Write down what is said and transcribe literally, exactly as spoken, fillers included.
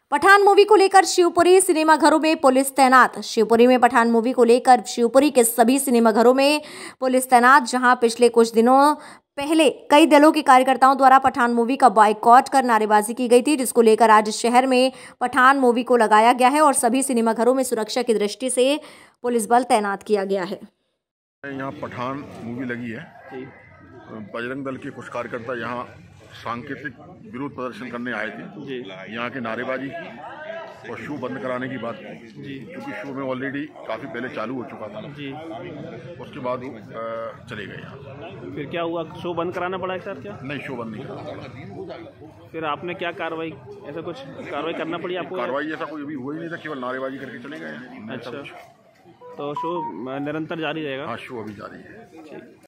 Pathan movie को लेकर शिवपुरी सिनेमाघरों में पुलिस तैनात। शिवपुरी में पठान मूवी को लेकर शिवपुरी के सभी सिनेमाघरों में पुलिस तैनात, जहां पिछले कुछ दिनों पहले कई दलों के कार्यकर्ताओं द्वारा पठान मूवी का बॉयकॉट कर नारेबाजी की गई थी, जिसको लेकर आज शहर में पठान मूवी को लगाया गया है और सभी सिनेमाघरों में सुरक्षा की दृष्टि से पुलिस बल तैनात किया गया है। यहाँ पठान मूवी लगी है। बजरंग दल के कुछ कार्यकर्ता यहाँ सांकेतिक विरोध प्रदर्शन करने आए थे। यहाँ के नारेबाजी की और शो बंद कराने की बात की, क्योंकि शो में ऑलरेडी काफ़ी पहले चालू हो चुका था जी। उसके बाद वो चले गए यहाँ। फिर क्या हुआ? शो बंद कराना पड़ा है सर? क्या नहीं, शो बंद नहीं कराना पड़ा। फिर आपने क्या कार्रवाई, ऐसा कुछ कार्रवाई करना पड़ी आपको? कार्रवाई ऐसा कोई अभी हुआ ही नहीं था, केवल नारेबाजी करके चले गए। अच्छा, तो शो निरंतर जारी रहेगा? हाँ, शो अभी जारी है।